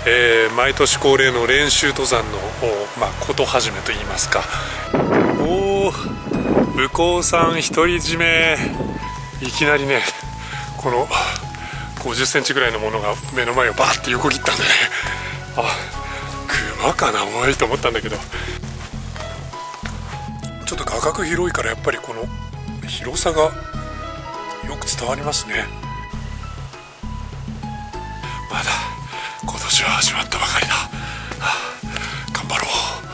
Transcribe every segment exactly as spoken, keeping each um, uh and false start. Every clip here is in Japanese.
えー、毎年恒例の練習登山の、まあ、こと始めといいますか。おー、武甲山独り占め。いきなりね、このごじゅっセンチぐらいのものが目の前をバーって横切ったんでね、あ、熊かなおいと思ったんだけど、ちょっと画角広いからやっぱりこの広さがよく伝わりますね。まだ今年は始まったばかりだ。はあ、頑張ろう。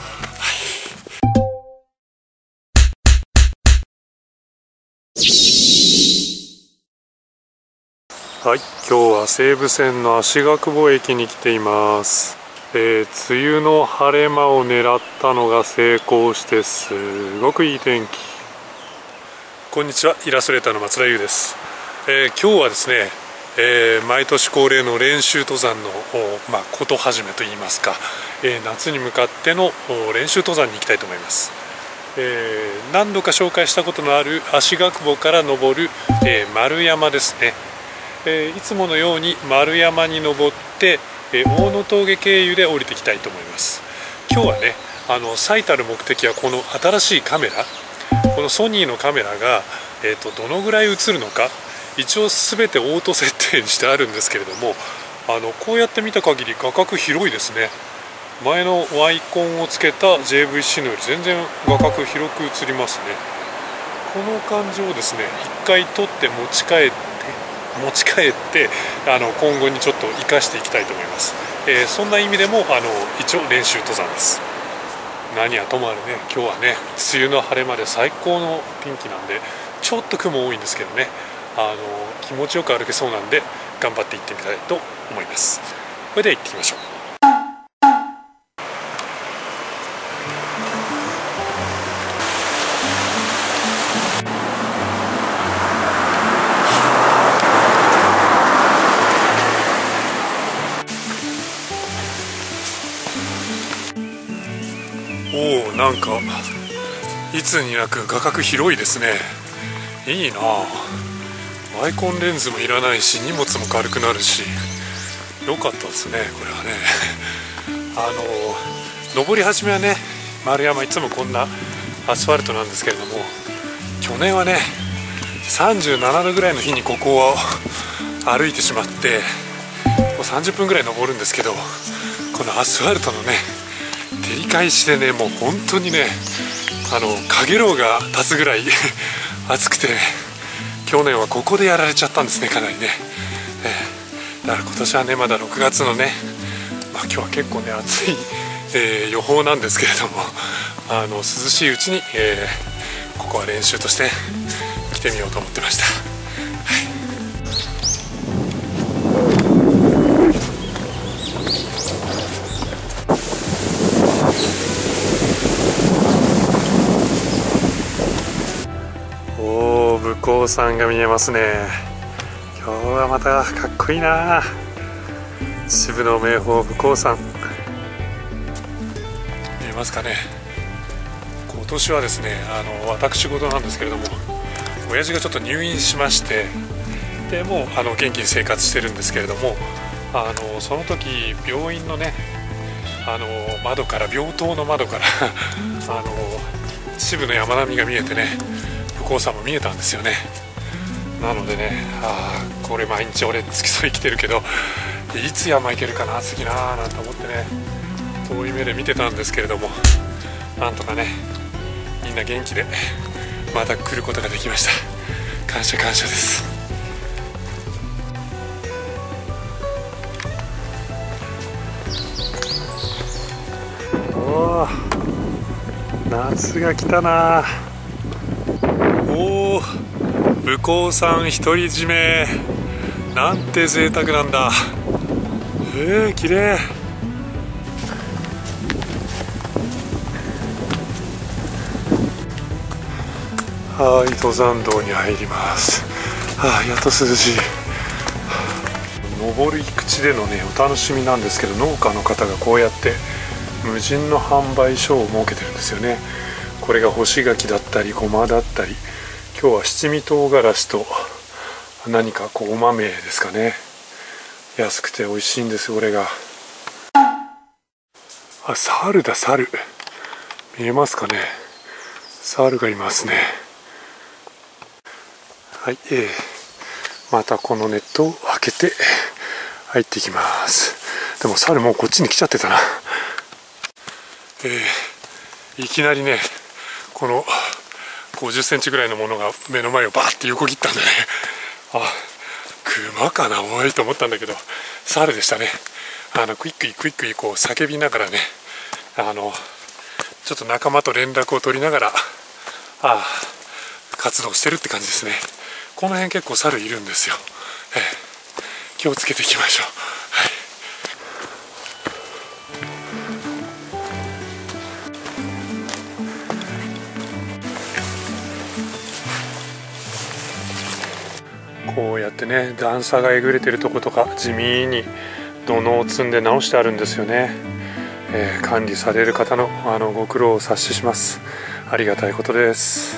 はい、今日は西武線の芦ヶ久保駅に来ています。えー、梅雨の晴れ間を狙ったのが成功してすごくいい天気。こんにちは、イラストレーターの松田優です。えー、今日はですね、えー、毎年恒例の練習登山の、まあ、こと始めといいますか、えー、夏に向かっての練習登山に行きたいと思います。えー、何度か紹介したことのある芦ヶ久保から登る、えー、丸山ですね。えー、いつものように丸山に登って、えー、大野峠経由で降りていきたいと思います。今日はね、あの最たる目的はこの新しいカメラ、このソニーのカメラが、えー、とどのぐらい映るのか、一応全てオート設定にしてあるんですけれども、あのこうやって見た限り画角広いですね。前のワイコンをつけた ジェイブイシー のより全然画角広く映りますね。この感じをですね、一回撮って持ち帰って持ち帰ってあの今後にちょっと生かしていきたいと思います。えー、そんな意味でもあの一応練習登山です。何はともあれね、今日はね、梅雨の晴れ間で最高の天気なんで、ちょっと雲多いんですけどね、あの気持ちよく歩けそうなんで頑張って行ってみたいと思います。それでは行ってきましょう。おお、なんかいつになく画角広いですね。いいなあ。ワイコンレンズもいらないし、荷物も軽くなるし、良かったですね、これはね。あの登り始めはね、丸山いつもこんなアスファルトなんですけれども、去年はねさんじゅうななどぐらいの日にここを歩いてしまって、もうさんじゅっぷんぐらい登るんですけど、このアスファルトのね照り返しでね、もう本当にね、あのかげろうが立つぐらい暑くて、ね、去年はここでやられちゃったんですね、かなりね。えー、だから今年はね、まだろくがつのね、まあ、今日は結構ね暑い、えー、予報なんですけれども、あの涼しいうちに、えー、ここは練習として来てみようと思ってました。武甲山が見えますね。今日はまたかっこいいな。秩父の名峰武甲山、見えますかね。今年はですね、あの私事なんですけれども、親父がちょっと入院しまして、でもうあの元気に生活してるんですけれども、あのその時病院のね、あの窓から、病棟の窓からあの秩父の山並みが見えてね、武甲山も見えたんですよね。なのでね、ああこれ毎日俺付き添い来てるけど、いつ山行けるかな次なーなんて思ってね、遠い目で見てたんですけれども、なんとかねみんな元気でまた来ることができました。感謝感謝です。おー、夏が来たな。おお、武甲山独り占め、なんて贅沢なんだ。えー、綺麗。はい、登山道に入ります。はあ、やっと涼しい。登り口でのねお楽しみなんですけど、農家の方がこうやって無人の販売所を設けてるんですよね。これが干し柿だったりごまだったり、今日は七味唐辛子と何かこうお豆ですかね。安くて美味しいんですよ、これが。 あ、猿だ、猿。見えますかね。猿がいますね。はい、えー、またこのネットを開けて入っていきます。でも猿もうこっちに来ちゃってたな。えー、いきなりね、このごじゅっセンチぐらいのものが目の前をバーって横切ったんでね、あ、熊かな、おいと思ったんだけど、猿でしたね。あのクイックイクイックイこう叫びながらね、あのちょっと仲間と連絡を取りながら、あ活動してるって感じですね。この辺結構猿いるんですよ。えー、気をつけていきましょう。はい、こうやってね、段差がえぐれてるとことか地味に土のを積んで直してあるんですよね。えー、管理される方のあのご苦労を察しします。ありがたいことです。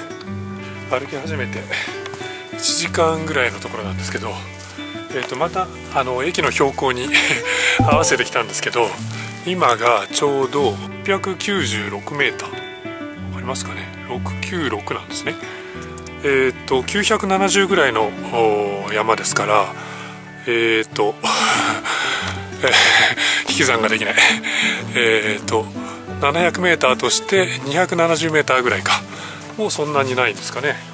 歩き始めていちじかんぐらいのところなんですけど、えー、とまたあの駅の標高に合わせてきたんですけど、今がちょうどろっぴゃくきゅうじゅうろくメーター、わかりますかね。ろくきゅうろくなんですね。えっ、ー、ときゅうひゃくななじゅうぐらいの山ですから、えっ、ー、と引き算ができない。えっ、ー、とななひゃくメーターとしてにひゃくななじゅうメーターぐらいか。もうそんなにないんですかね。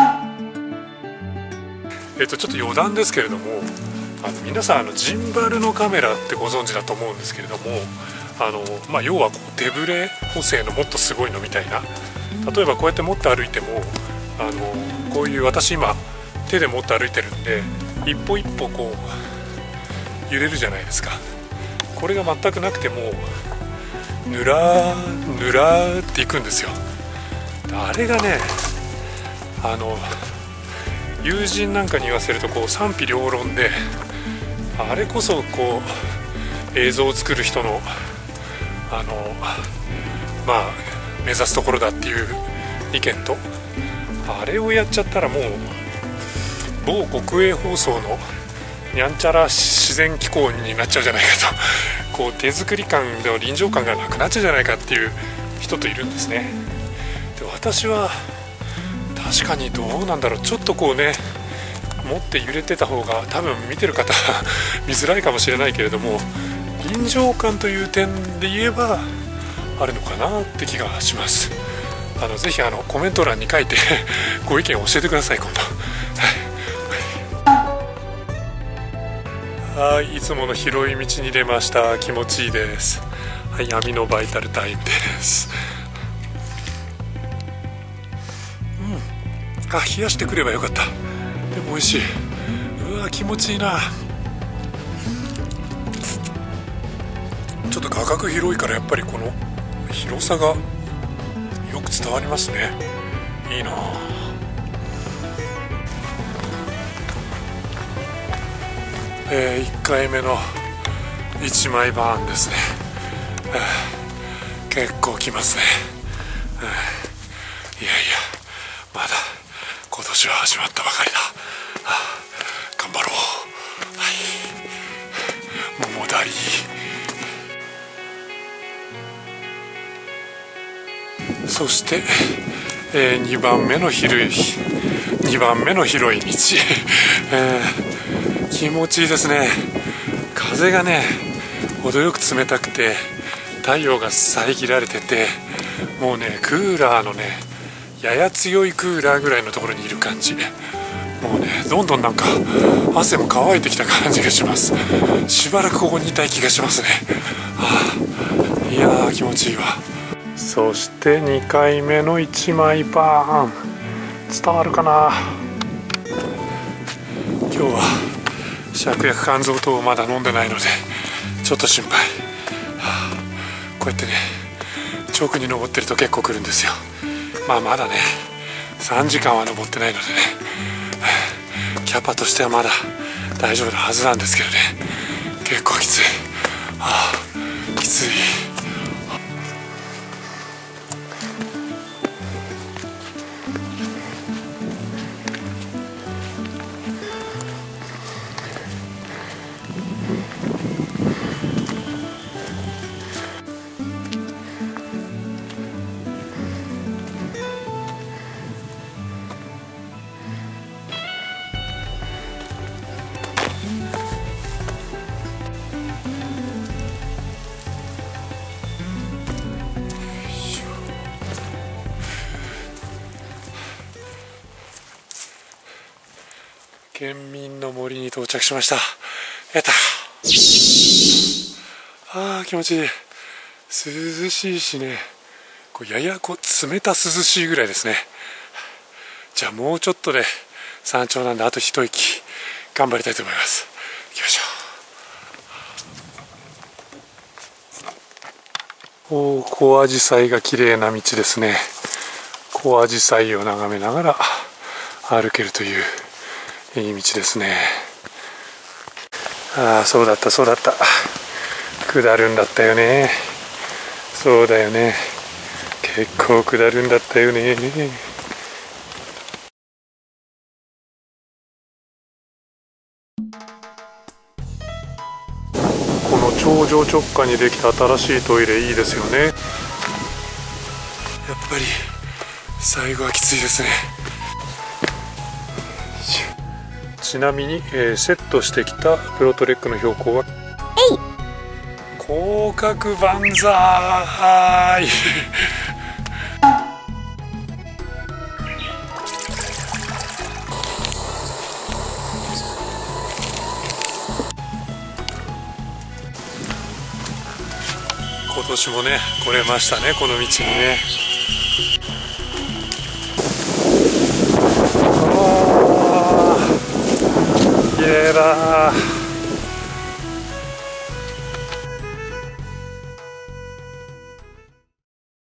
えっ、とちょっと余談ですけれども、あの皆さんあのジンバルのカメラってご存知だと思うんですけれども、あの、まあ、要はこう手ぶれ補正のもっとすごいのみたいな。例えばこうやって持って歩いても、あのこういう私今手で持って歩いてるんで、一歩一歩こう揺れるじゃないですか。これが全くなくてもぬらーぬらーっていくんですよ。あれがね、あの友人なんかに言わせるとこう賛否両論で、あれこそこう映像を作る人のあのまあ目指すところだっていう意見と、あれをやっちゃったらもう某国営放送のにゃんちゃら自然機構になっちゃうじゃないかと、こう手作り感では臨場感がなくなっちゃうじゃないかっていう人といるんですね。で、私は確かにどうなんだろう、ちょっとこうね持って揺れてた方が多分見てる方見づらいかもしれないけれども、臨場感という点で言えばあるのかなって気がします。あのぜひあのコメント欄に書いてご意見を教えてください、今度。はい、いつもの広い道に出ました。気持ちいいです。はい、闇のバイタルタイムです。うん、あ、冷やしてくればよかった。でも美味しい。うわ、気持ちいいな。ちょっと画角広いからやっぱりこの広さがよく伝わりますね。いいな。えー、いっかいめのいちまいバーンですね。結構きますね。いやいや、まだ今年は始まったばかりだ。頑張ろう。はい、桃だり。そして、えー、にばんめの広いにばんめの広い道、えー、気持ちいいですね。風がね程よく冷たくて、太陽が遮られてて、もうねクーラーのねやや強いクーラーぐらいのところにいる感じ。もうねどんどんなんか汗も乾いてきた感じがします。しばらくここにいたい気がしますね。はあ、いやー気持ちいいわ。そしてにかいめのいちまいバーン、伝わるかな。今日は芍薬甘草糖をまだ飲んでないのでちょっと心配。はあ、こうやってね直に登ってると結構来るんですよ。まあまだねさんじかんは登ってないのでね、キャパとしてはまだ大丈夫なはずなんですけどね、結構きつい。はあ、きつい。 県民の森に到着しました。やった。あー気持ちいい。涼しいしね、こうややこう冷た涼しいぐらいですね。じゃあもうちょっとで山頂なんで、あと一息頑張りたいと思います。行きましょう。おお、小アジサイが綺麗な道ですね。小アジサイを眺めながら歩けるといういい道ですね。ああ、そうだったそうだった、下るんだったよね。そうだよね、結構下るんだったよね。この頂上直下にできた新しいトイレいいですよね。やっぱり最後はきついですね。ちなみに、えー、セットしてきたプロトレックの標高は広角万歳今年もね来れましたね、この道にね。あー、綺麗だ。